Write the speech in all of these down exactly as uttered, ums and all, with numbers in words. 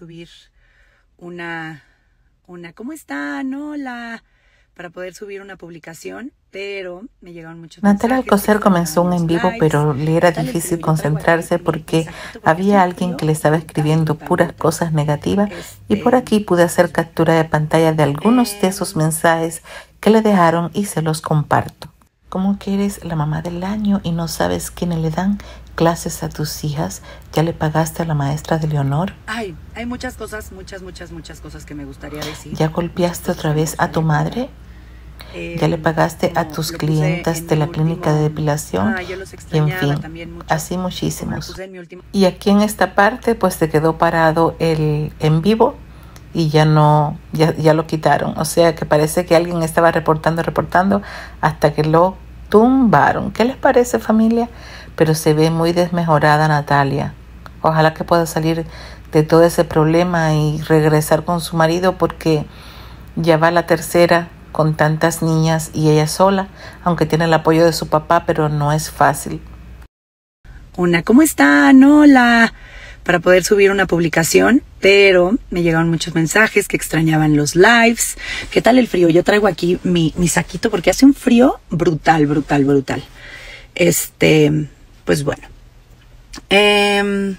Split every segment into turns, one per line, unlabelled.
subir una, una, ¿cómo están? Hola, para poder subir una publicación, pero me llegaron muchos
Natalia
mensajes.
Alcocer comenzó un en vivo, pero le era difícil concentrarse porque había alguien que le estaba escribiendo puras cosas negativas, y por aquí pude hacer captura de pantalla de algunos de esos mensajes que le dejaron y se los comparto. ¿Cómo que eres la mamá del año y no sabes quiénes le dan clases a tus hijas? ¿Ya le pagaste a la maestra de Leonor?
Ay, hay muchas cosas, muchas, muchas, muchas cosas que me gustaría decir.
¿Ya golpeaste otra vez a tu madre? ¿Ya le pagaste a tus clientas de la clínica de depilación?
Ah, yo los
Y en fin,
mucho,
así muchísimos.
Último...
Y aquí en esta parte pues se quedó parado el en vivo y ya no, ya, ya lo quitaron. O sea que parece que alguien estaba reportando, reportando hasta que lo tumbaron. ¿Qué les parece, familia? Pero se ve muy desmejorada Natalia. Ojalá que pueda salir de todo ese problema y regresar con su marido, porque ya va la tercera con tantas niñas y ella sola, aunque tiene el apoyo de su papá, pero no es fácil.
Una, ¿cómo están? Hola, para poder subir una publicación, pero me llegaron muchos mensajes que extrañaban los lives. ¿Qué tal el frío? Yo traigo aquí mi, mi saquito porque hace un frío brutal, brutal, brutal. Este, pues bueno. Eh,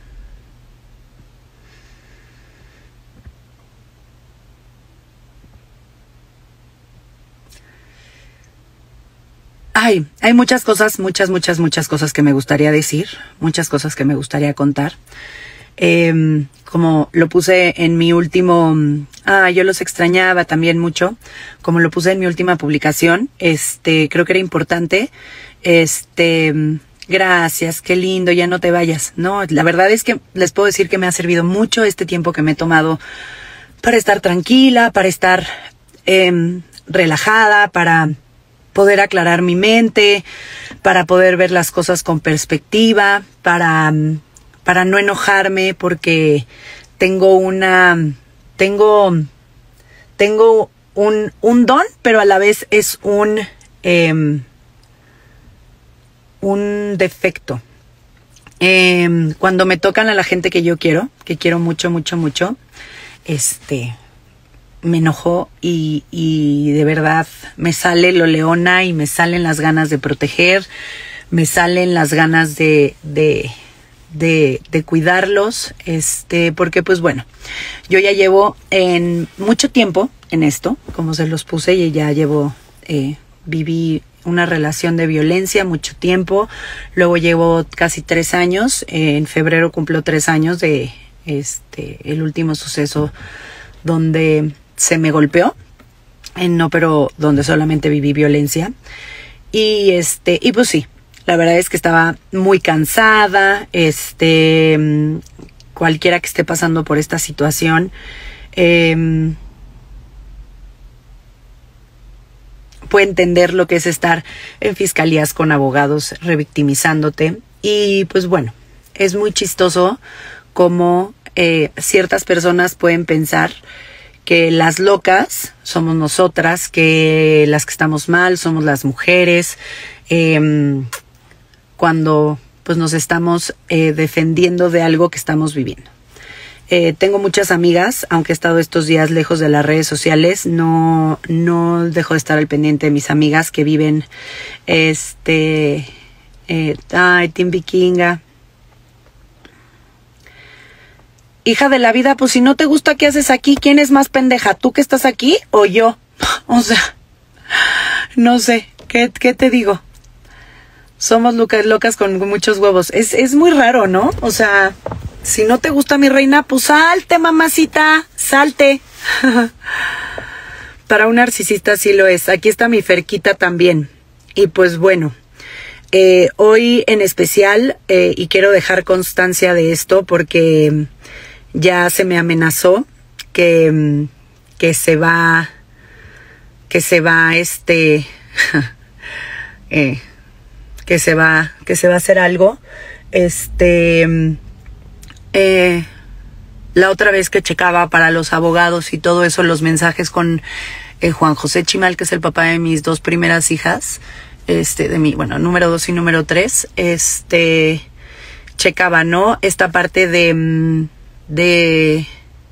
Ay, hay muchas cosas, muchas, muchas, muchas cosas que me gustaría decir, muchas cosas que me gustaría contar. Eh, como lo puse en mi último, ah, yo los extrañaba también mucho, como lo puse en mi última publicación, este, creo que era importante, este, gracias, qué lindo, ya no te vayas. No, la verdad es que les puedo decir que me ha servido mucho este tiempo que me he tomado para estar tranquila, para estar eh, relajada, para poder aclarar mi mente, para poder ver las cosas con perspectiva, para, para no enojarme, porque tengo una, tengo, tengo un, un don, pero a la vez es un, eh, un defecto. Eh, cuando me tocan a la gente que yo quiero, que quiero mucho, mucho, mucho, este... me enojó y, y de verdad me sale lo leona y me salen las ganas de proteger, me salen las ganas de, de, de, de cuidarlos, este, porque pues bueno, yo ya llevo en mucho tiempo en esto, como se los puse, y ya llevo, eh, viví una relación de violencia mucho tiempo, luego llevo casi tres años, eh, en febrero cumplo tres años de este, el último suceso donde se me golpeó, eh, no, pero donde solamente viví violencia. Y este, y pues sí, la verdad es que estaba muy cansada. Este, cualquiera que esté pasando por esta situación, eh, puede entender lo que es estar en fiscalías con abogados revictimizándote. Y pues bueno, es muy chistoso cómo eh, ciertas personas pueden pensar que las locas somos nosotras, que las que estamos mal somos las mujeres, eh, cuando pues nos estamos eh, defendiendo de algo que estamos viviendo. Eh, tengo muchas amigas, aunque he estado estos días lejos de las redes sociales, no, no dejo de estar al pendiente de mis amigas que viven, este, eh, ay, Team Vikinga. Hija de la vida, pues si no te gusta, ¿qué haces aquí? ¿Quién es más pendeja? ¿Tú que estás aquí o yo? O sea, no sé, ¿qué, qué te digo? Somos locas, locas con muchos huevos. Es, es muy raro, ¿no? O sea, si no te gusta mi reina, pues salte, mamacita, salte. Para un narcisista sí lo es. Aquí está mi Ferquita también. Y pues bueno, eh, hoy en especial, eh, y quiero dejar constancia de esto porque ya se me amenazó que, que se va, que se va, este, eh, que se va, que se va a hacer algo. Este, eh, la otra vez que checaba para los abogados y todo eso, los mensajes con eh, Juan José Chimal, que es el papá de mis dos primeras hijas, este, de mi, bueno, número dos y número tres, este, checaba, ¿no? Esta parte de... de,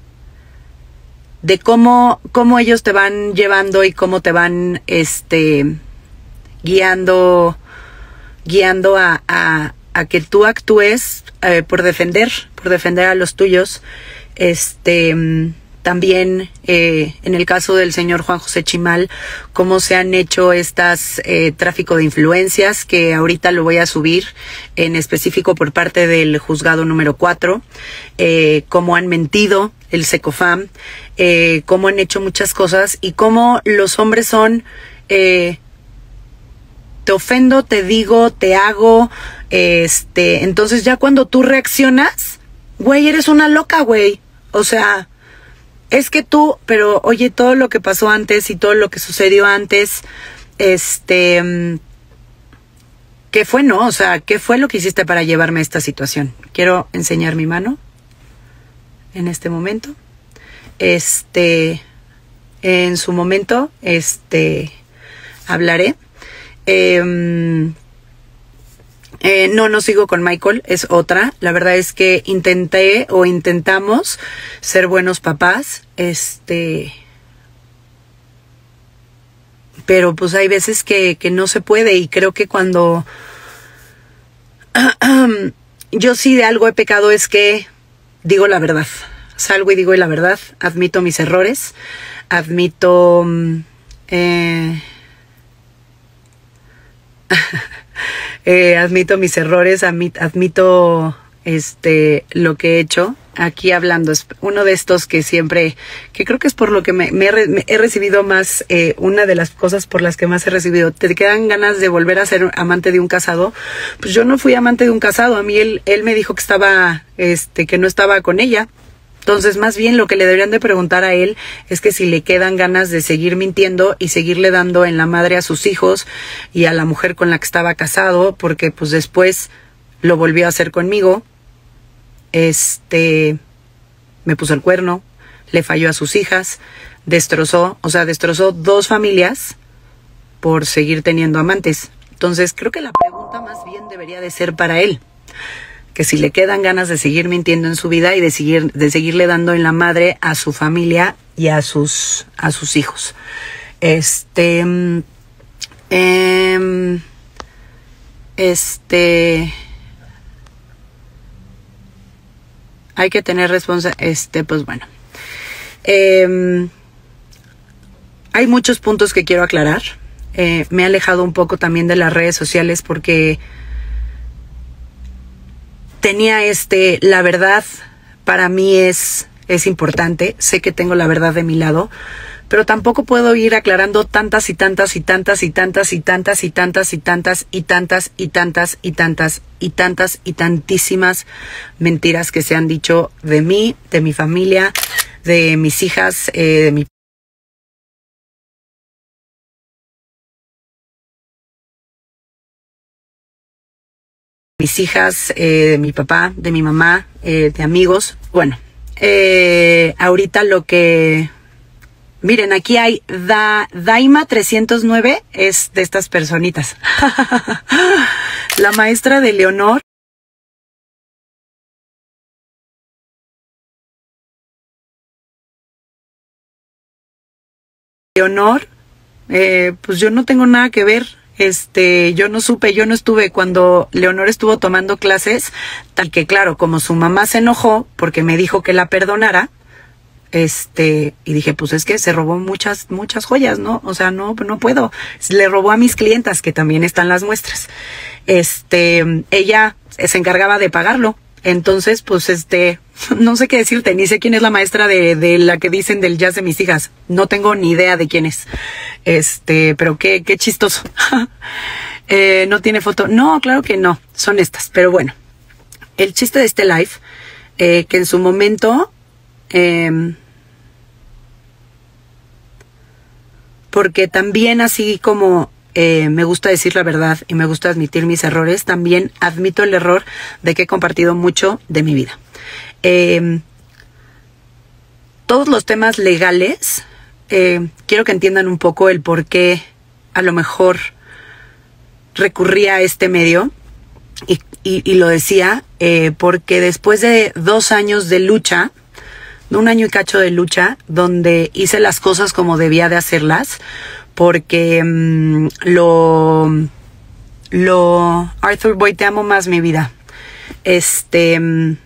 de cómo, cómo ellos te van llevando y cómo te van, este, guiando, guiando a, a, a que tú actúes eh, por defender, por defender a los tuyos. Este, también eh, en el caso del señor Juan José Chimal, cómo se han hecho estas eh, tráfico de influencias, que ahorita lo voy a subir en específico por parte del juzgado número cuatro, eh, cómo han mentido el Secofam, eh, cómo han hecho muchas cosas y cómo los hombres son, eh, te ofendo, te digo, te hago, este, entonces ya cuando tú reaccionas, güey, eres una loca, güey, o sea, es que tú, pero oye, todo lo que pasó antes y todo lo que sucedió antes, este, ¿qué fue, no? O sea, ¿qué fue lo que hiciste para llevarme a esta situación? Quiero enseñar mi mano en este momento. Este, en su momento, este, hablaré. Eh, Eh, no, no sigo con Michael, es otra. La verdad es que intenté o intentamos ser buenos papás, este, pero pues hay veces que, que no se puede y creo que cuando yo sí de algo he pecado es que digo la verdad, salgo y digo la verdad, admito mis errores, admito... Eh, Eh, admito mis errores, admit, admito este lo que he hecho. Aquí hablando, es uno de estos que siempre, que creo que es por lo que me, me, he, me he recibido más, eh, una de las cosas por las que más he recibido. ¿Te quedan ganas de volver a ser amante de un casado? Pues yo no fui amante de un casado. A mí él, él me dijo que estaba, este, que no estaba con ella. Entonces, más bien lo que le deberían de preguntar a él es que si le quedan ganas de seguir mintiendo y seguirle dando en la madre a sus hijos y a la mujer con la que estaba casado, porque pues después lo volvió a hacer conmigo. Este, me puso el cuerno, le falló a sus hijas, destrozó, o sea, destrozó dos familias por seguir teniendo amantes. Entonces, creo que la pregunta más bien debería de ser para él. Que si le quedan ganas de seguir mintiendo en su vida y de seguir de seguirle dando en la madre a su familia y a sus a sus hijos. Este eh, este hay que tener responsabilidad, este pues bueno. Eh, hay muchos puntos que quiero aclarar. Eh, me he alejado un poco también de las redes sociales porque tenía este, la verdad para mí es, es importante, sé que tengo la verdad de mi lado, pero tampoco puedo ir aclarando tantas y tantas y tantas y tantas y tantas y tantas y tantas y tantas y tantas y tantas y tantas y tantísimas mentiras que se han dicho de mí, de mi familia, de mis hijas, eh, de mi mis hijas, eh, de mi papá, de mi mamá, eh, de amigos. Bueno, eh, ahorita lo que... Miren, aquí hay da, Daima trescientos nueve, es de estas personitas. La maestra de Leonor. Leonor, eh, pues yo no tengo nada que ver. Este, yo no supe, yo no estuve cuando Leonor estuvo tomando clases, tal que claro, como su mamá se enojó porque me dijo que la perdonara, este, y dije, pues es que se robó muchas, muchas joyas, ¿no? O sea, no, no puedo. Le robó a mis clientas, que también están las muestras. Este, ella se encargaba de pagarlo. Entonces, pues este, no sé qué decirte, ni sé quién es la maestra de, de la que dicen del jazz de mis hijas. No tengo ni idea de quién es. Este, pero qué, qué chistoso. eh, no tiene foto. No, claro que no. Son estas. Pero bueno, el chiste de este live, eh, que en su momento, eh, porque también así como Eh, me gusta decir la verdad y me gusta admitir mis errores, también admito el error de que he compartido mucho de mi vida. Eh, todos los temas legales, eh, quiero que entiendan un poco el por qué a lo mejor recurría a este medio y, y, y lo decía, eh, porque después de dos años de lucha, de un año y cacho de lucha, donde hice las cosas como debía de hacerlas, porque mmm, lo, lo, Arthur Boy, te amo más, mi vida. Este, mmm,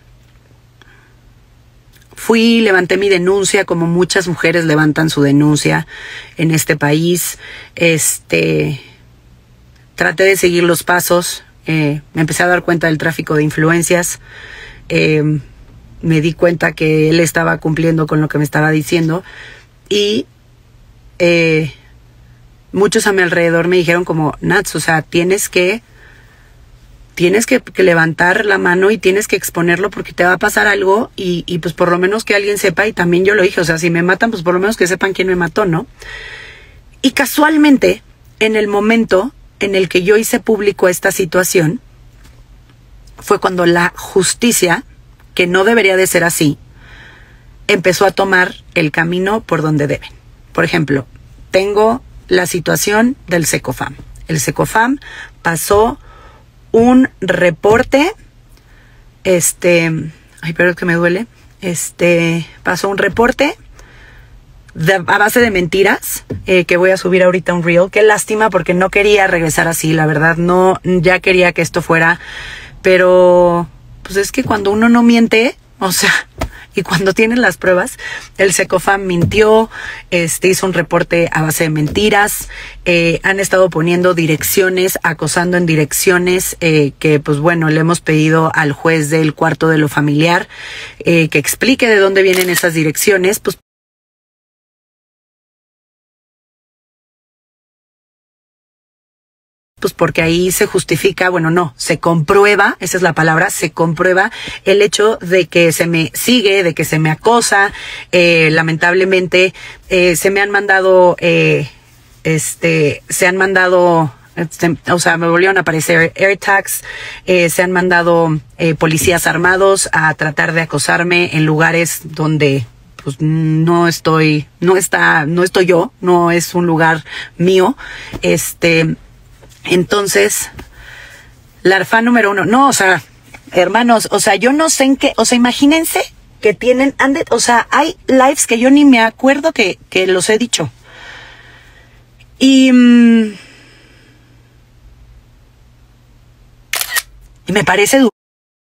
fui, levanté mi denuncia, como muchas mujeres levantan su denuncia en este país. Este, traté de seguir los pasos, eh, me empecé a dar cuenta del tráfico de influencias, eh, me di cuenta que él estaba cumpliendo con lo que me estaba diciendo y eh, muchos a mi alrededor me dijeron como, Nats, o sea, tienes que tienes que, que levantar la mano y tienes que exponerlo porque te va a pasar algo y, y pues por lo menos que alguien sepa. Y también yo lo dije, o sea, si me matan, pues por lo menos que sepan quién me mató, ¿no? Y casualmente, en el momento en el que yo hice público esta situación, fue cuando la justicia, que no debería de ser así, empezó a tomar el camino por donde deben. Por ejemplo, tengo la situación del Secofam. El Secofam pasó un reporte, este, ay, pero es que me duele, este, pasó un reporte de, a base de mentiras, eh, que voy a subir ahorita un reel. Qué lástima, porque no quería regresar así, la verdad, no, ya quería que esto fuera, pero pues es que cuando uno no miente, o sea, y cuando tienen las pruebas, el Secofam mintió, este, hizo un reporte a base de mentiras, eh, han estado poniendo direcciones, acosando en direcciones, eh, que pues bueno, le hemos pedido al juez del cuarto de lo familiar eh, que explique de dónde vienen esas direcciones, pues pues porque ahí se justifica, bueno, no, se comprueba, esa es la palabra, se comprueba el hecho de que se me sigue, de que se me acosa. Eh, lamentablemente eh, se me han mandado, eh, este, se han mandado, este, o sea, me volvieron a aparecer AirTags, eh, se han mandado eh, policías armados a tratar de acosarme en lugares donde pues no estoy, no está, no estoy yo, no es un lugar mío, este. Entonces, la ARFA número uno, no, o sea, hermanos, o sea, yo no sé en qué, o sea, imagínense que tienen, ande, o sea, hay lives que yo ni me acuerdo que, que los he dicho. Y, mmm, y me parece duro.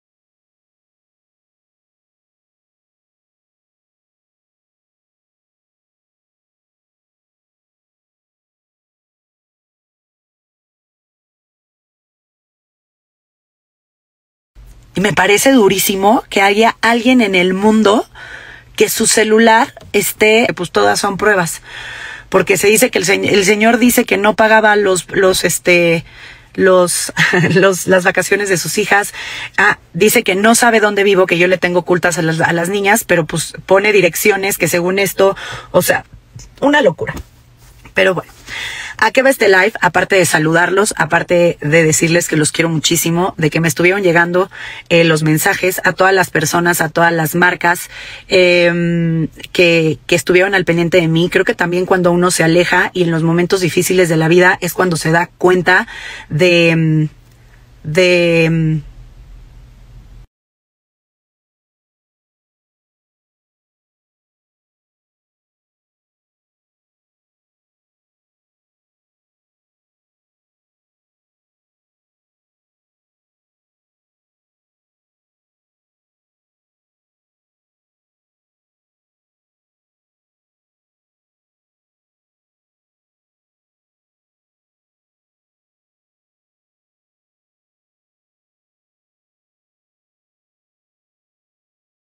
Y me parece durísimo que haya alguien en el mundo que su celular esté, pues todas son pruebas, porque se dice que el, se el señor dice que no pagaba los, los, este, los, los, las vacaciones de sus hijas. Ah, dice que no sabe dónde vivo, que yo le tengo ocultas a las, a las niñas, pero pues pone direcciones que según esto, o sea, una locura. Pero bueno, ¿a qué va este live? Aparte de saludarlos, aparte de decirles que los quiero muchísimo, de que me estuvieron llegando eh, los mensajes a todas las personas, a todas las marcas eh, que, que estuvieron al pendiente de mí. Creo que también cuando uno se aleja y en los momentos difíciles de la vida es cuando se da cuenta de, de